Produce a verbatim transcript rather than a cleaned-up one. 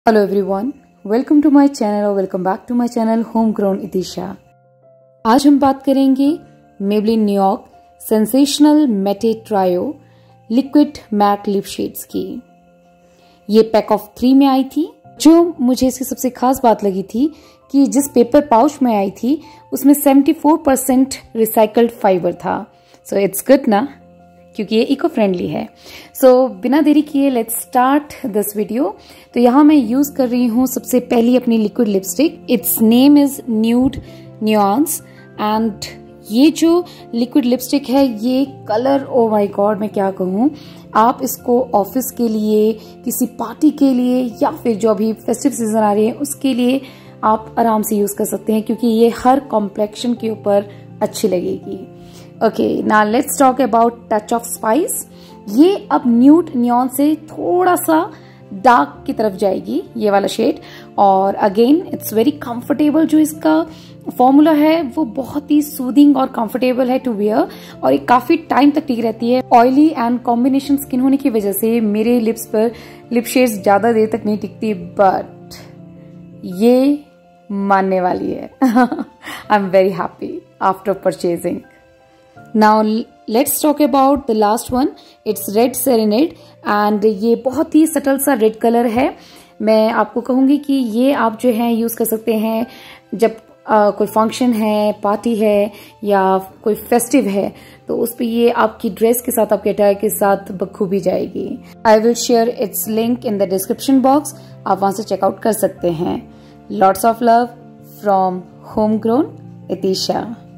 Hello everyone, welcome to my channel और welcome back to my channel home grown Itisha. आज हम बात करेंगे Maybelline New York sensational matte trio liquid matte lip shades की। ये pack of three में आई थी। जो मुझे इसकी सबसे खास बात लगी थी कि जिस पेपर पाउच में आई थी उसमें चौहत्तर परसेंट रिसाइकल्ड फाइबर था। सो इट्स गुड ना, क्योंकि ये इको फ्रेंडली है। सो so, बिना देरी किए लेट्स स्टार्ट दिस वीडियो। तो यहाँ मैं यूज कर रही हूँ सबसे पहली अपनी liquid lipstick. It's name is nude nuance and ये जो लिक्विड लिपस्टिक है ये कलर, ओ माय गॉड मैं क्या कहूँ। आप इसको ऑफिस के लिए, किसी पार्टी के लिए या फिर जो अभी फेस्टिव सीजन आ रही है उसके लिए आप आराम से यूज कर सकते हैं, क्योंकि ये हर कॉम्प्लेक्शन के ऊपर अच्छी लगेगी। Okay, now let's talk about touch of spice. ये अब न्यूड न्योन से थोड़ा सा डार्क की तरफ जाएगी ये वाला शेड, और अगेन इट्स वेरी कंफर्टेबल। जो इसका फॉर्मूला है वो बहुत ही सूदिंग और कंफर्टेबल है टू वियर, और ये काफी टाइम तक टिक रहती है। ऑयली एंड कॉम्बिनेशन स्किन होने की वजह से मेरे लिप्स पर लिप शेड्स ज्यादा देर तक नहीं टिकती, बट ये मानने वाली है। I am very happy after purchasing. Now let's talk about the last one. It's Red Serenade and ये बहुत ही सटल सा रेड कलर है। मैं आपको कहूंगी कि ये आप जो है यूज कर सकते हैं जब आ, कोई फंक्शन है, पार्टी है या कोई फेस्टिव है, तो उस पे ये आपकी ड्रेस के साथ, आपके अटायर के साथ बखूबी जाएगी। I will share its link in the description box, आप वहां से चेकआउट कर सकते हैं। Lots of love from home grown इतिशा।